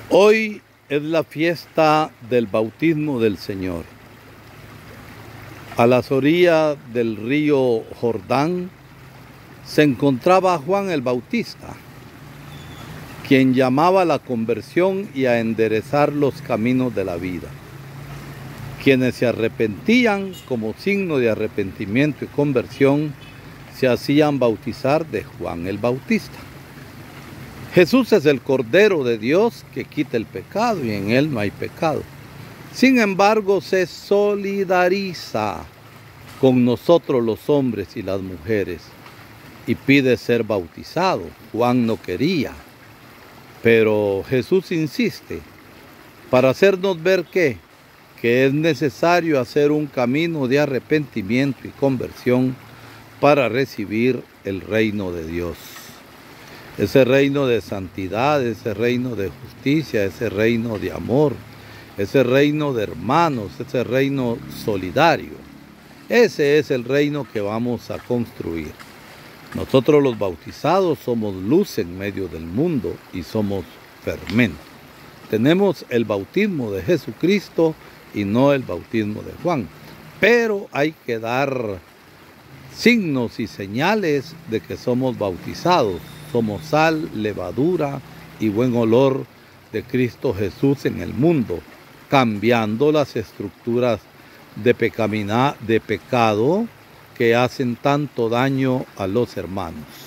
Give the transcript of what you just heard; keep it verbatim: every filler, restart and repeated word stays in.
Hoy es la fiesta del bautismo del Señor. A las orillas del río Jordán se encontraba Juan el Bautista, quien llamaba a la conversión y a enderezar los caminos de la vida. Quienes se arrepentían como signo de arrepentimiento y conversión se hacían bautizar de Juan el Bautista. Jesús es el Cordero de Dios que quita el pecado y en él no hay pecado. Sin embargo, se solidariza con nosotros los hombres y las mujeres y pide ser bautizado. Juan no quería, pero Jesús insiste para hacernos ver que, que es necesario hacer un camino de arrepentimiento y conversión para recibir el reino de Dios. Ese reino de santidad, ese reino de justicia, ese reino de amor, ese reino de hermanos, ese reino solidario. Ese es el reino que vamos a construir. Nosotros los bautizados somos luz en medio del mundo y somos fermento. Tenemos el bautismo de Jesucristo y no el bautismo de Juan. Pero hay que dar signos y señales de que somos bautizados. Somos sal, levadura y buen olor de Cristo Jesús en el mundo, cambiando las estructuras de, pecamina, de pecado que hacen tanto daño a los hermanos.